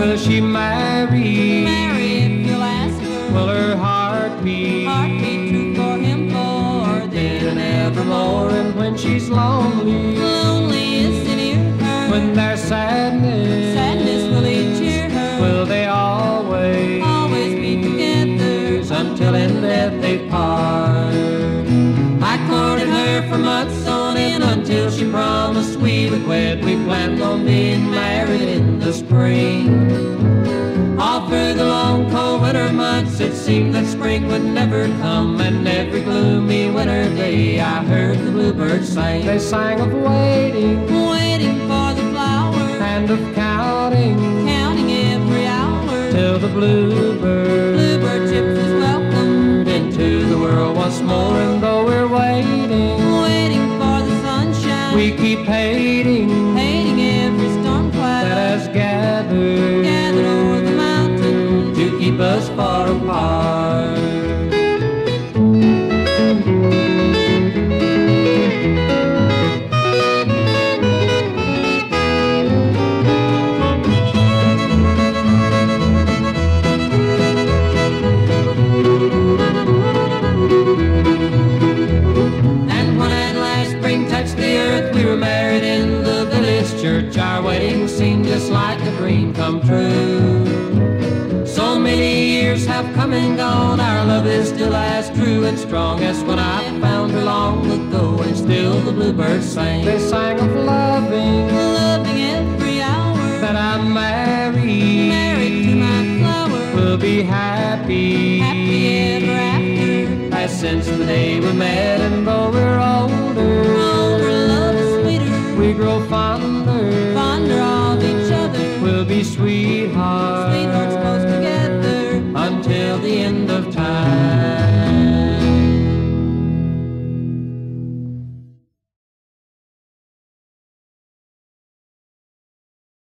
will she marry? Marry if you'll ask her. Will her heart beat true for him for then and evermore? And when she's lonely, Lonely is it near her? when there's sadness, will he cheer her? will they always be together until in death they part? I courted her for months on end until she promised we would wed. We planned on being married in the spring. All through the long cold winter months it seemed that spring would never come, and every gloomy winter day I heard the bluebirds sing. They sang of waiting, waiting for the flowers, and of counting every hour, till the bluebird chips is welcomed into the world once more. And though we're waiting for the sunshine, we keep hating every storm cloud that has gathered over the mountain to keep us far apart. Church, our wedding seemed just like a dream come true. So many years have come and gone, our love is still as true and strong as when I found her long ago, and still the bluebirds sang. They sang of loving every hour, that I'm married to my flower, we'll be happy ever after, as since the day we met. And